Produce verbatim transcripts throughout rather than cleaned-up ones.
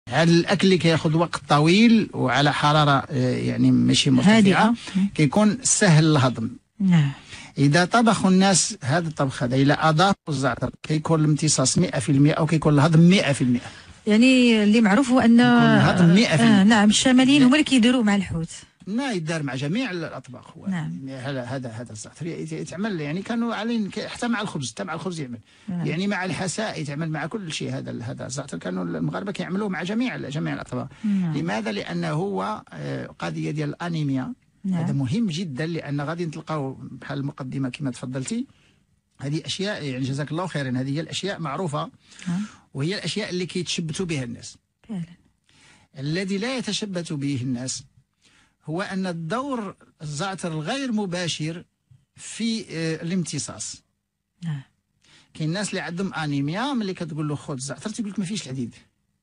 هذا الاكل اللي كياخذ وقت طويل وعلى حراره يعني ماشي مرتفعه كيكون سهل الهضم. نعم. اذا طبخوا الناس هذا الطبخ هذا الى اضافوا الزعتر كيكون الامتصاص مئة في المئة او كيكون الهضم مئة في المئة. يعني اللي معروف هو ان الهضم مئة في المئة. آه نعم الشماليين هما اللي كيديروه مع الحوت. لا يدار مع جميع الاطباق هو. نعم. هذا هذا هذا الزعتر يتعمل يعني كانوا علين حتى مع الخبز حتى مع الخبز يعمل. نعم. يعني مع الحساء يتعمل مع كل شيء. هذا هذا الزعتر كانوا المغاربه كيعملوه مع جميع جميع الاطباق. نعم. لماذا؟ لانه هو قضيه ديال الانيميا. نعم. هذا مهم جدا لان غادي نتلقاو بحال المقدمه كما تفضلتي. هذه اشياء يعني جزاك الله خيرا هذه هي الاشياء معروفه. نعم. وهي الاشياء اللي كيتشبتوا بها الناس. فعلا. الذي لا يتشبت به الناس هو أن الدور الزعتر الغير مباشر في الامتصاص. نعم. كاين الناس اللي عندهم انيميا ملي كتقول له خذ الزعتر تيقول لك ما فيش الحديد.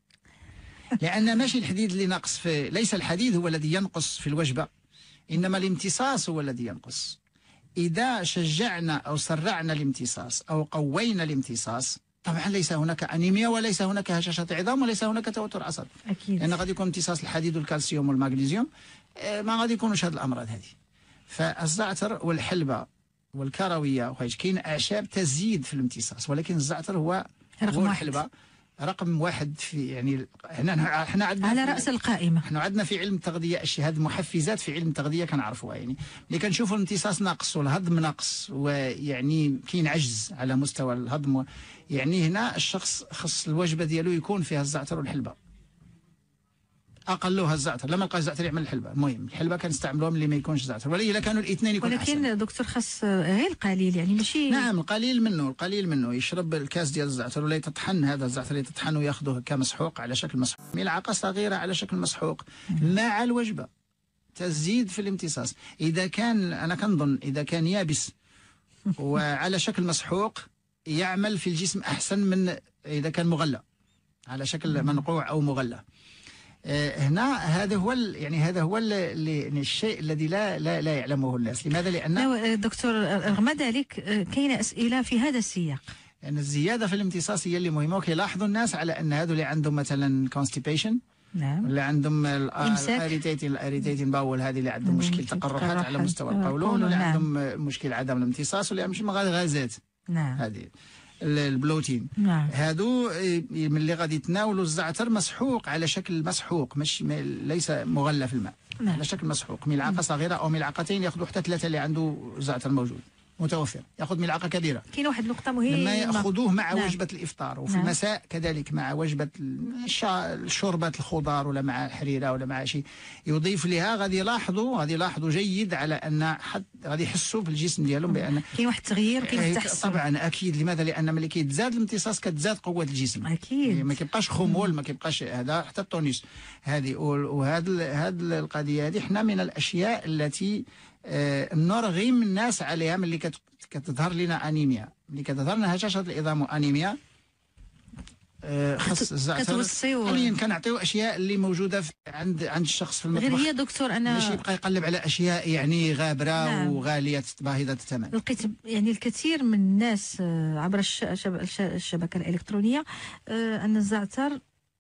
لأن ماشي الحديد اللي ناقص في ليس الحديد هو الذي ينقص في الوجبة، إنما الامتصاص هو الذي ينقص. إذا شجعنا أو سرعنا الامتصاص أو قوينا الامتصاص طبعا ليس هناك انيميا وليس هناك هشاشة عظام وليس هناك توتر عصبي. اكيد. لان غادي يكون امتصاص الحديد والكالسيوم والمغنيسيوم ما غادي يكونوش هذه الامراض هذه. فالزعتر والحلبة والكروية وحاجه كاين اعشاب تزيد في الامتصاص ولكن الزعتر هو رقم الحلبة رقم واحد في يعني هنا احنا عندنا على راس القائمه. احنا عندنا في علم التغذيه اشياء هذه محفزات في علم التغذيه كنعرفوها يعني ملي كنشوفوا الامتصاص ناقص والهضم ناقص ويعني كاين عجز على مستوى الهضم يعني هنا الشخص خص الوجبه ديالو يكون فيها الزعتر والحلبه. اقلوها الزعتر لما لقى الزعتر يعمل الحلبه. المهم الحلبه كنستعملوهم اللي ما يكونش زعتر ولا الا كانوا الاثنين يكونوا ولكن أحسن. دكتور خاص غير القليل يعني ماشي. نعم القليل منه القليل منه يشرب الكاس ديال الزعتر ولا يتطحن هذا الزعتر يتطحن وياخذه كمسحوق على شكل مسحوق ملعقه صغيره على شكل مسحوق مع الوجبه تزيد في الامتصاص. اذا كان انا كنظن اذا كان يابس وعلى شكل مسحوق يعمل في الجسم احسن من اذا كان مغلى على شكل منقوع او مغلى. هنا هذا هو يعني هذا هو الشيء الذي لا لا لا يعلمه الناس. لماذا؟ لان دكتور رغم ذلك كاين اسئله في هذا السياق. لان يعني الزياده في الامتصاص هي اللي مهمه وكيلاحظوا الناس على ان هذو اللي عندهم مثلا كونستيبيشن. نعم. ولا عندهم الاريتيتين الاريتيتين باول هذه اللي عندهم مشكل تقرحات على مستوى القولون ولا عندهم مشكل عدم الامتصاص ولا مش غازات. نعم. هذه البلوتين. نعم. هادو ملي غادي يتناولوا الزعتر مسحوق على شكل مسحوق مش ليس مغلى في الماء. نعم. على شكل مسحوق ملعقه صغيره او ملعقتين ياخذوا حتى ثلاثه اللي عنده زعتر موجود متوفر ياخذ ملعقه كبيره. كاين واحد النقطه مهمه لما ياخذوه مع نعم. وجبه الافطار وفي نعم. المساء كذلك مع وجبه شوربه الخضار ولا مع حريره ولا مع شيء يضيف لها غادي يلاحظوا غادي يلاحظوا جيد على ان حد غادي يحسوا في الجسم ديالهم بان كاين واحد التغيير كاين التحسن. طبعا اكيد. لماذا؟ لان ملي كيتزاد الامتصاص كتزاد قوه الجسم. اكيد. ما كيبقاش خمول ما كيبقاش هذا حتى التونس هذه وهذا هذه القضيه هذه حنا من الاشياء التي آه نرغم الناس عليها ملي كت كتظهر لنا انيميا ملي كتظهر لنا هشاشه العظام وانيميا آه خاص الزعتر حاليا كنعطيو اشياء اللي موجوده في عند عند الشخص في المطبخ. غير هي دكتور انا ماشي يبقى يقلب على اشياء يعني غابره. نعم. وغاليه باهظه الثمن. لقيت يعني الكثير من الناس عبر الشبكه الالكترونيه ان الزعتر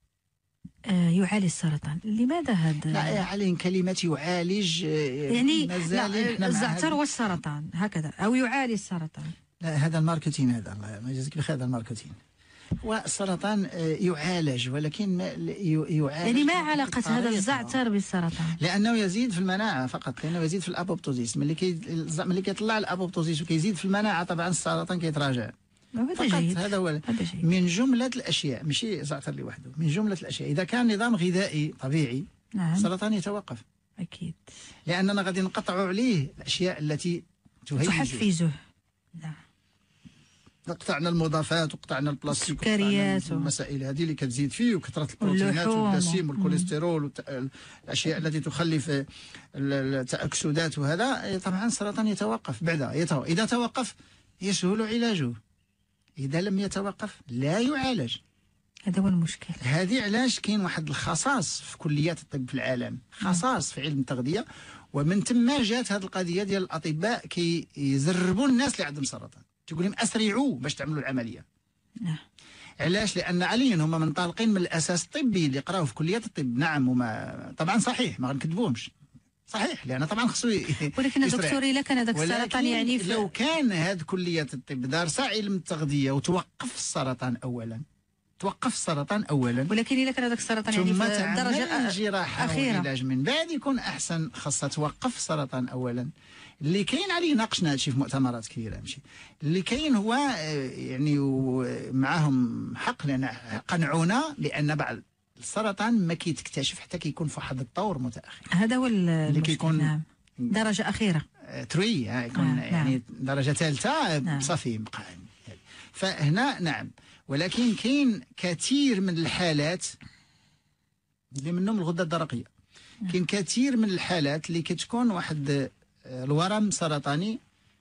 يعالج السرطان. لماذا هذا؟ لا عليه كلمة يعالج يعني لا الزعتر والسرطان هكذا أو يعالج السرطان. لا هذا الماركتين هذا الله ما يجزيك بخير هذا الماركتين. والسرطان يعالج ولكن يعالج يعني ما علاقة هذا الزعتر بالسرطان؟ لأنه يزيد في المناعة فقط لأنه يزيد في الأبوبتوزيس ملي كي ملي كيطلع الأبوبتوزيس وكيزيد في المناعة طبعا السرطان كيتراجع. هذا جيد. هذا هو من جملة الأشياء ماشي زعتر لوحده من جملة الأشياء إذا كان نظام غذائي طبيعي. نعم. السرطان يتوقف. أكيد. لأننا غادي نقطعوا عليه الأشياء التي تهيجه تحفزه. نعم. قطعنا المضافات وقطعنا البلاستيك والسكريات والمسائل هذه اللي كتزيد فيه وكثرة البروتينات والدسم والكوليسترول والأشياء التي تخلي في التأكسدات وهذا طبعا السرطان يتوقف بعدها يتوقف. إذا توقف يسهل علاجه. إذا لم يتوقف لا يعالج. هذا هو المشكل. هذه علاش كاين واحد الخصاص في كليات الطب في العالم خصاص في علم التغذية ومن ثم جات هذه القضية ديال الأطباء كيزربوا الناس اللي عندهم سرطان تقول لهم أسرعوا باش تعملوا العملية. نعم. علاش؟ لان عليا هما منطلقين من الاساس الطبي اللي قراو في كليه الطب. نعم وما طبعا صحيح ما غنكذبوهمش، صحيح لان طبعا خصو ولكن دكتور الا كان هذاك السرطان يعني في لو كان هاد كليه الطب دارسه علم التغذيه وتوقف السرطان اولا، توقف السرطان اولا، ولكن الا كان هذاك السرطان يعني في الدرجه الجراحه والعلاج من بعد يكون احسن. خاصها توقف السرطان اولا. اللي كاين عليه ناقشنا هادشي في مؤتمرات كثيره ماشي اللي كاين هو يعني معاهم حق، لان قنعونا بان بعض السرطان ما كيتكتشف حتى كيكون في واحد الطور متاخر. هذا هو اللي كيكون نعم. درجه اخيره تري يكون آه يعني نعم. درجه ثالثه نعم. صافي بقى. فهنا نعم، ولكن كاين كثير من الحالات اللي منهم الغده الدرقيه. كاين كثير من الحالات اللي كتكون واحد الورم سرطاني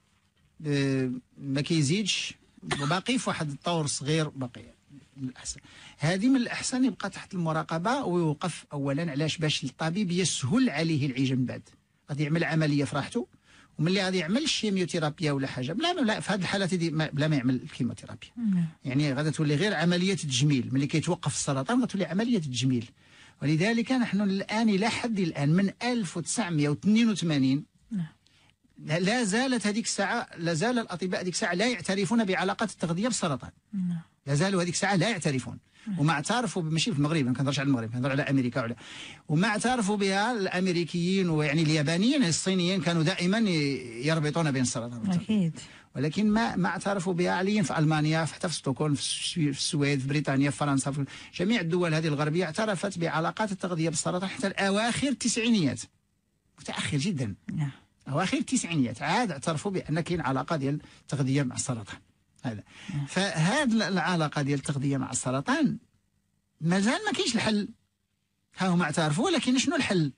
ما كيزيدش وباقي في واحد الطور صغير باقي. من الأحسن هذه من الأحسن يبقى تحت المراقبة ويوقف أولا. علاش؟ باش الطبيب يسهل عليه العلاج من بعد. غادي يعمل عملية في راحته، وملي غادي يعمل كيميوثيرابيا ولا حاجة بلا لا في هذه الحالات دي بلا ما يعمل الكيميوثيرابيا. يعني غادي تولي غير عملية تجميل. ملي كيتوقف السرطان غتولي عملية تجميل. ولذلك نحن الآن إلى حد الآن من ألف وتسعمائة واثنين وثمانين لا زالت هذيك الساعة لا زال الأطباء هذيك الساعة لا يعترفون بعلاقات التغذية بالسرطان. لا زالوا هذيك الساعة لا يعترفون. وما اعترفوا ماشي في المغرب، ما كنهضرش على المغرب، كنهضر على امريكا ولا وما اعترفوا بها الامريكيين ويعني اليابانيين الصينيين كانوا دائما يربطون بين السرطان اكيد. ولكن ما ما اعترفوا بها عليا في المانيا، حتى في ستوكهولم، في السويد، في بريطانيا، في فرنسا، في جميع الدول هذه الغربيه اعترفت بعلاقات التغذيه بالسرطان حتى الاواخر التسعينيات، متاخر جدا. نعم. اواخر التسعينيات عاد اعترفوا بان كاين علاقه ديال التغذيه مع السرطان. هذا فهذه العلاقه ديال التغذيه مع السرطان مازال ما كاينش الحل. ها هما اعترفوا، ولكن شنو الحل؟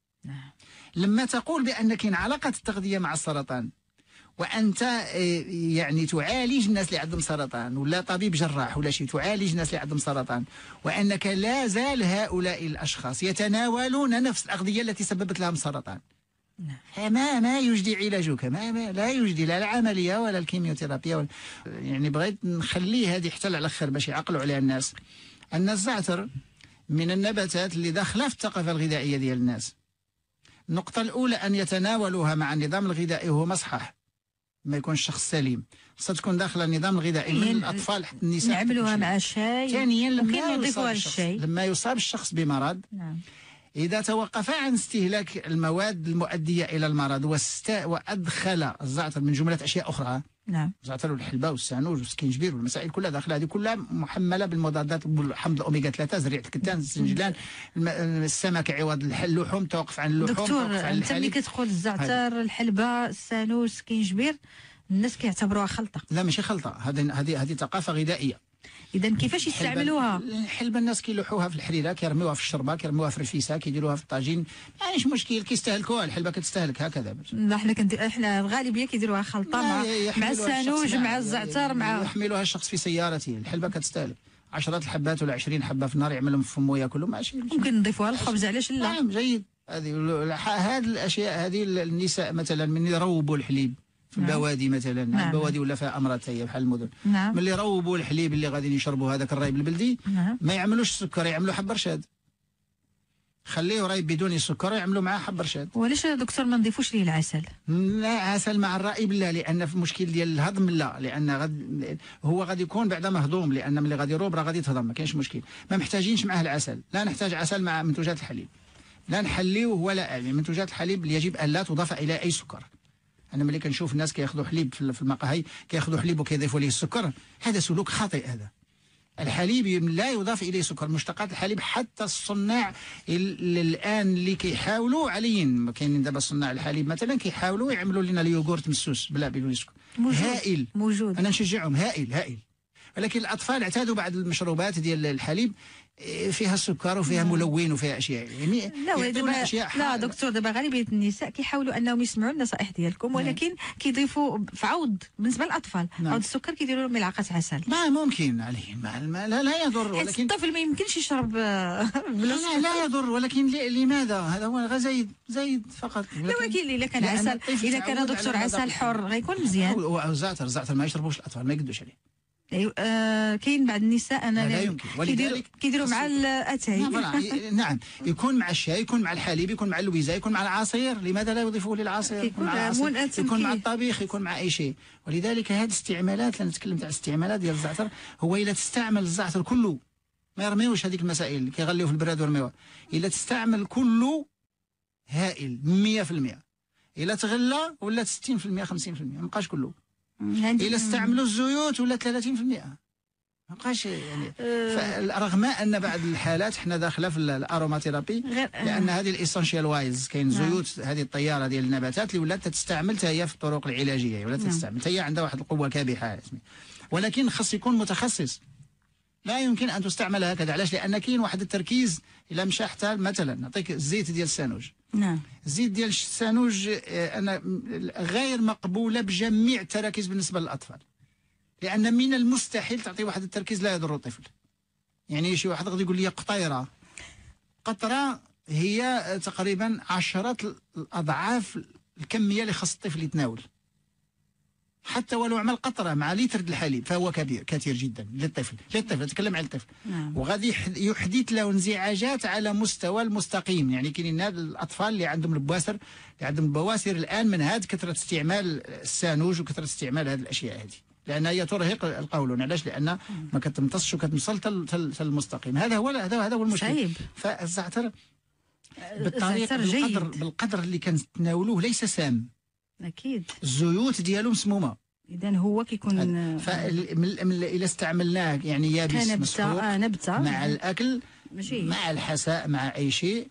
لما تقول بان كاين علاقه التغذيه مع السرطان وانت يعني تعالج الناس اللي عندهم سرطان، ولا طبيب جراح ولا شيء تعالج الناس اللي عندهم سرطان، وانك لا زال هؤلاء الاشخاص يتناولون نفس الاغذيه التي سببت لهم سرطان، ما ما يجدي علاجك، ما, ما لا يجدي لا العمليه ولا الكيميوثيرابيا ولا يعني بغيت نخليه هذه حتى على الاخر باش يعقلوا عليها الناس. ان الزعتر من النباتات اللي داخله في الثقافه الغذائيه ديال الناس. النقطه الاولى ان يتناولوها مع النظام الغذائي وهو مصحح، ما يكون الشخص سليم، خصها تكون داخله النظام الغذائي من الاطفال حتى النساء. نعملوها مع الشاي. ثانيا لما نضيفوها للشاي لما يصاب الشخص بمرض. نعم. إذا توقف عن استهلاك المواد المؤدية إلى المرض واست... وأدخل الزعتر من جملة أشياء أخرى. نعم. الزعتر والحلبة والسانوج والسكينجبير والمسائل كلها داخلها، هذه كلها محملة بالمضادات والحمض الأوميغا ثلاثة، زريعة الكتان، السنجلان، السمك عوض اللحوم، توقف عن اللحوم. دكتور أنت ملي كتقول الزعتر الحلبة السانوج السكينجبير الناس كيعتبروها خلطة. لا ماشي خلطة، هذه هذه هذه ثقافة غذائية. إذا كيفاش يستعملوها؟ الحلبة الناس كيلوحوها في الحريرة، كيرميوها في الشربة، كيرميوها في الرفيسة، كيديروها في الطاجين، ماشي مشكل، كيستهلكوها. الحلبة كتستهلك هكذا. لا حنا كنت احنا الغالبية كيديروها خلطة مع مع السانوج مع الزعتر مع يحملوها الشخص في سيارته. الحلبة كتستهلك عشرات الحبات ولا عشرين حبة في النار، يعملهم في فمو ياكلوا، ماشي ممكن نضيفوها للخبز، علاش لا؟ نعم جيد. هذه هذه الأشياء هذه النساء مثلا من يروبوا الحليب في البوادي مثلا. نعم. البوادي ولا فيها امراض هي بحال المدن. نعم. ملي يروبوا الحليب اللي غادي يشربوا هذاك الرايب البلدي. نعم. ما يعملوش السكر، يعملوا حب رشاد، خليه رايب بدون السكر يعملوا معاه حب رشاد. وعلاش دكتور ما نضيفوش ليه العسل؟ لا عسل مع الرايب لا، لان في مشكل ديال الهضم لا، لان غد هو غادي يكون بعد مهضوم، لان ملي غادي يروب راه غادي يتهضم، ما كاينش مشكل. ما محتاجينش معاه العسل، لا نحتاج عسل مع منتوجات الحليب، لا نحليوه ولا يعني منتوجات الحليب يجب ان لا تضاف الى اي سكر. انا ملي كنشوف الناس كياخذوا حليب في المقاهي كياخذوا حليب وكيضيفوا ليه السكر، هذا سلوك خاطئ. هذا الحليب لا يضاف اليه سكر، مشتقات الحليب حتى الصناع الان اللي كيحاولوا عليين، كاينين دابا صناع الحليب مثلا كيحاولوا يعملوا لنا اليوغورت مسوس بلا بدون سكر. هائل موجود، انا نشجعهم، هائل هائل. ولكن الاطفال اعتادوا بعض المشروبات ديال الحليب فيها السكر وفيها ملون وفيها اشياء يعني لا دابا أشياء لا دكتور دابا غالبيه النساء كيحاولوا انهم يسمعوا النصائح ديالكم، ولكن كيضيفوا في عوض بالنسبه للاطفال. نعم. عوض السكر كيديروا لهم ملعقه عسل. ما ممكن عليه ما لا, لا يضر، ولكن الطفل ما يمكنش يشرب لا, لا يضر، ولكن لماذا؟ هذا هو زايد زايد فقط. لا ولكن اذا كان عسل، اذا كان دكتور عسل حر غيكون مزيان. الزعتر الزعتر ما يشربوش الاطفال، ما يقدوش عليه. أيوة. آه كاين بعض النساء انا لا يمكن، ولذلك كيديروا مع الاتاي. نعم, نعم يكون مع الشاي، يكون مع الحليب، يكون مع اللويزه، يكون مع العصير. لماذا لا يضيفوه للعصير؟ يكون مع العصير، يكون مع الطبيخ، يكون مع اي شيء. ولذلك هذه الاستعمالات، لأن نتكلم تاع الاستعمالات ديال الزعتر، هو الا تستعمل الزعتر كله، ما يرميوش هذيك المسائل اللي كيغليوه في البراد ويرميوها. الا تستعمل كله هائل مية في المية. الا تغلى ولات ستين في المية خمسين في المية، ما بقاش كله. الا استعملوا الزيوت ولا ثلاثين في المية، ما بقاش يعني. رغم ان بعض الحالات حنا داخله في الاروماتيرابي، لان هذه الاسنشيال وايز كاين زيوت، هذه الطياره ديال النباتات اللي ولات تستعمل حتى هي في الطرق العلاجيه، ولات تستعمل حتى هي عندها واحد القوه كابحه، ولكن خص يكون متخصص. لا يمكن ان تستعمل هكذا. علاش؟ لان كاين واحد التركيز. الا مشى حتى مثلا نعطيك الزيت ديال السانوج. نعم. الزيت ديال السانوج انا غير مقبوله بجميع التراكيز بالنسبه للاطفال، لان من المستحيل تعطي واحد التركيز لا يضر الطفل. يعني شي واحد غادي يقول لي قطيره، قطره هي تقريبا عشرة الاضعاف الكميه اللي خاص الطفل يتناول. حتى ولو عمل قطره مع لتر الحليب فهو كبير كثير جدا للطفل، للطفل نتكلم على الطفل. نعم. وغادي يحدث له انزعاجات على مستوى المستقيم. يعني كاينين هاد الاطفال اللي عندهم البواسر، اللي عندهم البواسر الان من هاد كثره استعمال السانوج وكثره استعمال هذه الاشياء هذه، لان هي ترهق القولون. علاش؟ لان ما كتمتصش وكتوصل حتى المستقيم. هذا هو هذا هذا هو المشكل. صعيب. فالزعتر بالطريقه بالقدر بالقدر اللي كنتناولوه ليس سام. اكيد. الزيوت ديالو مسمومه. اذا هو كيكون فإلا استعملناه يعني يابس مسحوق آه نبته مع الاكل ماشي. مع الحساء مع اي شيء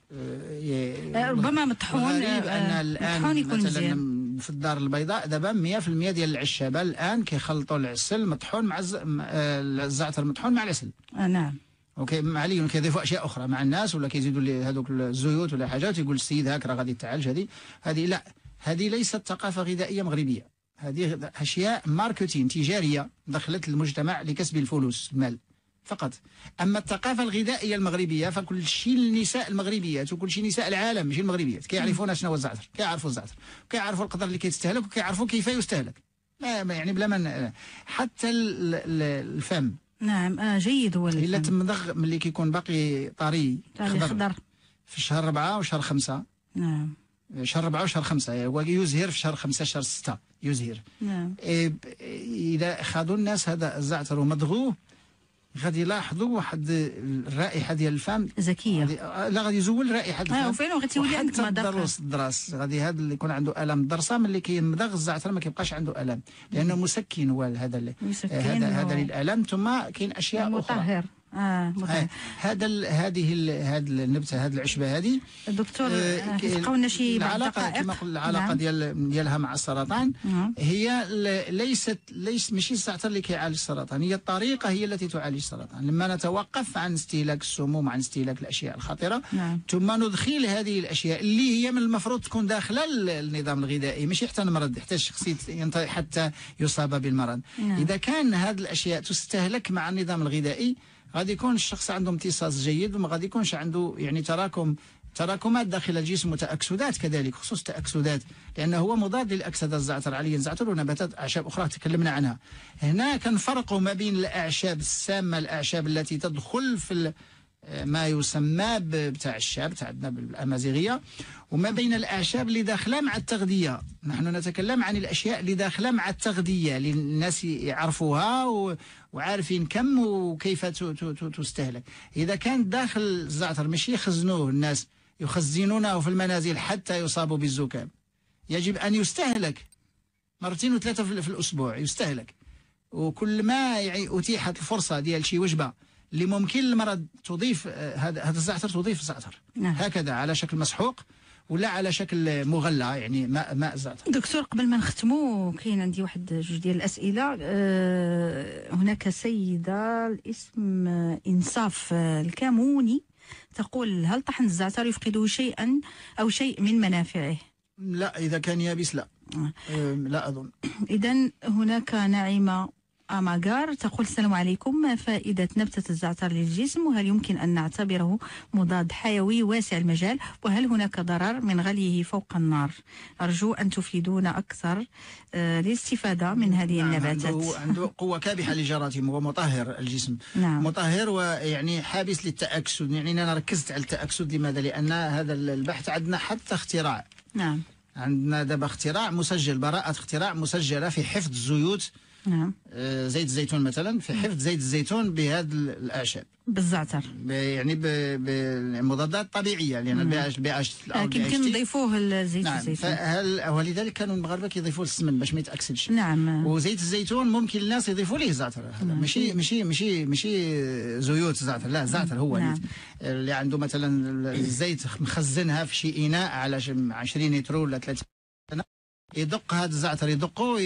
آه ربما مطحون. غريب ان الان مطحون يكون مثلا مزيان. في الدار البيضاء دابا مية في المية ديال العشابه الان كيخلطوا العسل مطحون مع الزعتر مطحون مع العسل. آه نعم. اوكي مع لي كيضيفوا اشياء اخرى مع الناس، ولا كيزيدوا لي هذوك الزيوت ولا حاجات، يقول السيد هاك راه غادي تعالج. هذه هذه لا، هذه ليست ثقافه غذائيه مغربيه، هذه اشياء ماركتين تجاريه دخلت المجتمع لكسب الفلوس المال فقط. اما الثقافه الغذائيه المغربيه فكل شيء النساء المغربيات وكل شيء نساء العالم ماشي المغربيات كيعرفون شنو هو الزعتر، كيعرفوا الزعتر، كيعرفوا القدر اللي كيتستهلك، وكيعرفوا كيف يستهلك. ما يعني بلا ما حتى الفم. نعم آه جيد هو الفم. الا تمضغ ملي كيكون باقي طري خضر في شهر أربعة وشهر خمسة. نعم. شهر أربعة وشهر خمسة هو يزهر في شهر خمسة شهر ستة يزهر. نعم. إذا أخذوا الناس هذا الزعتر ومضغوه غادي يلاحظوا واحد الرائحة ديال الفم زكية. لا غادي يزول رائحة الفم. اه وفين غادي تولي عندك مذاق. الضروس الدراس غادي هذا اللي يكون عنده ألم الضرسة ملي كيمضغ الزعتر ما كيبقاش عنده ألم، لأنه مسكن هو هذا هذا هذا للألم. ثم كاين أشياء أخرى مطهر. اه مطهر. هذا هذه هذه النبته هذه العشبه هذه دكتور كيبقاو لنا شي بعض العلاقه كما قلنا العلاقه نعم. ديال ديالها مع السرطان نعم. هي ليست ليس ماشي الزعتر اللي كيعالج السرطان، هي الطريقه هي التي تعالج السرطان. لما نتوقف عن استهلاك السموم عن استهلاك الاشياء الخطيره نعم. ثم ندخل هذه الاشياء اللي هي من المفروض تكون داخله النظام الغذائي، ماشي حتى المرض حتى الشخص حتى يصاب بالمرض نعم. اذا كان هذه الاشياء تستهلك مع النظام الغذائي غادي يكون الشخص عنده امتصاص جيد، وما غادي يكونش عنده يعني تراكم تراكمات داخل الجسم وتأكسدات كذلك، خصوص تأكسدات، لأنه هو مضاد للأكسدة الزعتر عليا الزعتر ونباتات أعشاب أخرى تكلمنا عنها. هنا كنفرقوا ما بين الأعشاب السامة، الأعشاب التي تدخل في ما يسمى بتاع الشاب تاع عندنا بالأمازيغية، وما بين الأعشاب اللي داخله مع التغذية. نحن نتكلم عن الأشياء اللي داخله مع التغذية للناس يعرفوها وعارفين كم وكيف تستهلك. إذا كان داخل الزعتر ماشي يخزنوه الناس يخزنونه في المنازل حتى يصابوا بالزكام، يجب أن يستهلك مرتين وثلاثة في الأسبوع يستهلك. وكل ما يعني أتيحت الفرصة ديال شي وجبة اللي ممكن المرض تضيف هذا هذا الزعتر، تضيف الزعتر نعم. هكذا على شكل مسحوق ولا على شكل مغلى يعني ماء ماء الزعتر. دكتور قبل ما نختموا كاين عندي واحد جوج ديال الاسئله. أه هناك سيده الاسم انصاف الكاموني تقول: هل طحن الزعتر يفقد شيئا او شيء من منافعه؟ لا، اذا كان يابس لا. أه. أه لا اظن. اذا هناك نعيمه أماغار تقول السلام عليكم، ما فائدة نبتة الزعتر للجسم، وهل يمكن أن نعتبره مضاد حيوي واسع المجال، وهل هناك ضرر من غليه فوق النار؟ أرجو أن تفيدونا أكثر آه للاستفادة من هذه نعم النباتات. عنده, عنده قوة كابحة للجراثيم ومطهر الجسم. نعم. مطهر ويعني حابس للتأكسد. يعني أنا ركزت على التأكسد لماذا؟ لأن هذا البحث عندنا حتى اختراع. نعم. عندنا دابا اختراع مسجل، براءة اختراع مسجلة في حفظ الزيوت. نعم. آه زيت الزيتون مثلا، في حفظ زيت الزيتون بهذه الأعشاب بالزعتر، يعني بالمضادات طبيعيه، لان البي اش البي اش كيمكن نضيفوه لزيت نعم الزيتون. فهل ولذلك كانوا المغاربه كيضيفوه للسمن باش ما يتاكسدش. نعم. وزيت الزيتون ممكن الناس يضيفوا ليه زعتر. هذا ماشي ماشي ماشي ماشي زيوت زعتر، لا زعتر هو. نعم. اللي عنده مثلا الزيت مخزنها في شي اناء على عشرين لتر ولا ثلاثين، يدق هذا الزعتر، يدقه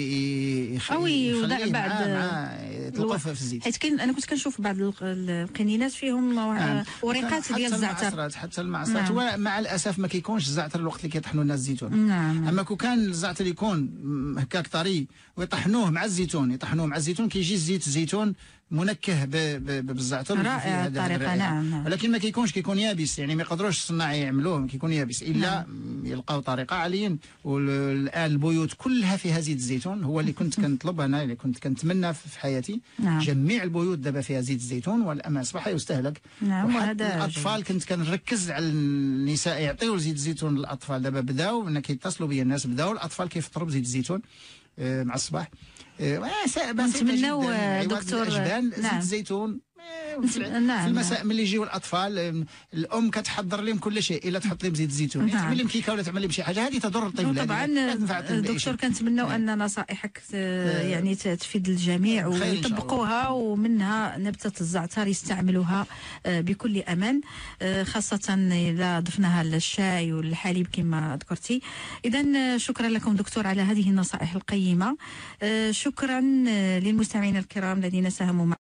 او يوضع بعد يطلقوه في الزيت. حيت كاين انا كنت كنشوف بعض القنينات فيهم نعم. ورقات ديال الزعتر. حتى المعصرات. نعم. ومع الاسف ما كيكونش الزعتر الوقت اللي كيطحنوا لنا الزيتون. نعم. اما كون كان الزعتر يكون هكاك طري ويطحنوه مع الزيتون، يطحنوه مع الزيتون كيجي زيت الزيتون منكه بالزعتر. رائع الطريقه. نعم. ولكن ما كيكونش، كيكون يابس، يعني ما يقدروش الصناعي يعملوه، كيكون يابس الا نعم. يلقاو طريقه عاليين. والان البيوت كلها فيها زيت الزيتون، هو اللي كنت كنطلب انا، اللي كنت كنتمنى في حياتي. نعم. جميع البيوت دابا فيها زيت الزيتون، والان اصبح يستهلك. نعم. وهذا الاطفال كنت كنركز على النساء يعطيو زيت الزيتون للاطفال. دابا بداو من كيتصلوا بيا الناس، بداو الاطفال كيفطروا بزيت الزيتون مع الصباح. نتمناو دكتور الأجبان. نعم. زيت الزيتون في نعم. المساء ملي يجيو الاطفال، الام كتحضر لهم كل شيء الا تحط لهم زيت الزيتون. نعم. تعمل لهم كيكه ولا تعمل لهم شي حاجه، هذه تضر الطفل. طبعا دكتور كنتمناو ان نصائحك يعني تفيد الجميع ويطبقوها، ومنها نبته الزعتر يستعملوها بكل امان، خاصه اذا ضفناها للشاي والحليب كما ذكرتي. اذا شكرا لكم دكتور على هذه النصائح القيمه. شكرا للمستمعين الكرام الذين ساهموا معنا.